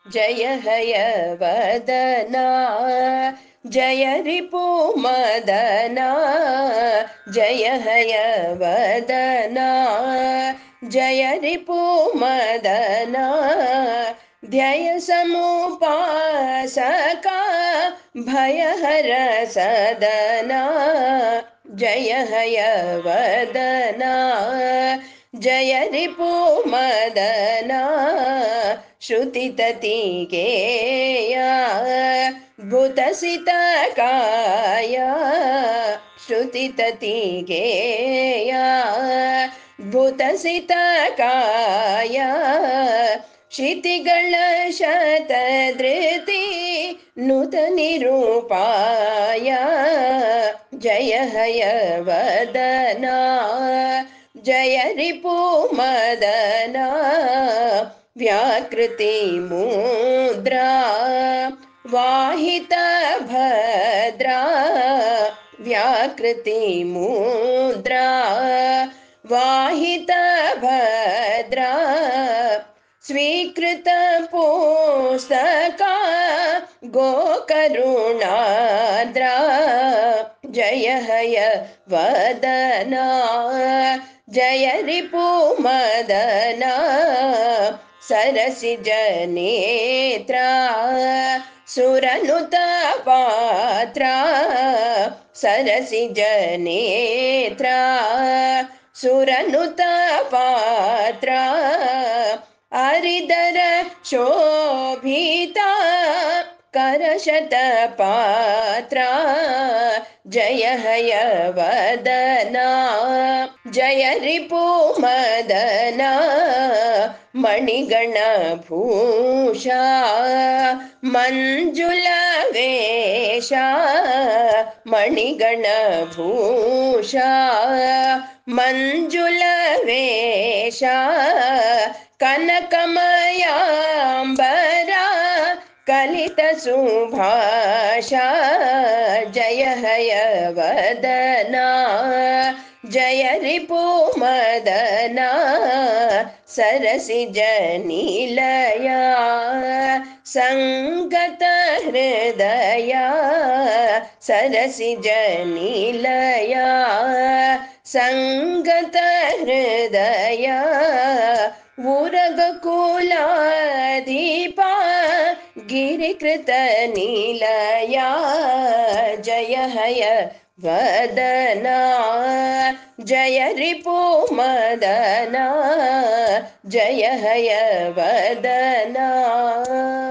जय हय वदना जय रिपुमदना जय हय वदना जय रिपुमदना ध्यय समुपासका भयहर सदना जय हय वदना जय रिपुमदना श्रुतिततिगेया भूतसितकाया श्रुतिततिगेया भूतसितकाया क्षितिगळ शतधृति नूतनिरूपाय जय हय वदना जय रिपुमदना व्याकृति मुद्रा वाहित भद्रा व्याकृति मुद्रा वाहित भद्रा स्वीकृत पुस्तका गोकरुणाद्रा जय हय वदना जय रिपुमदना सरसिजनेत्रा सुरनुत पात्रा सरसिजनेत्रा सुरनुत पात्रा हरिदर शोभिता करशत पात्रा जय हय वदना जय रिपुमदना मणिगण भूषा मंजुल वेशा मणिगण भूषा मंजुल वेशा कनकमयांबरा कलित सुभाषा जय हय वदना जय रिपुमदना सरसिजनिलया संगत हृदया सरसिजनिलया संगत हृदया उरगकुलाधिपा गिरिकृत निलया जय हय वदना जय रिपुमदना जय हय वदना।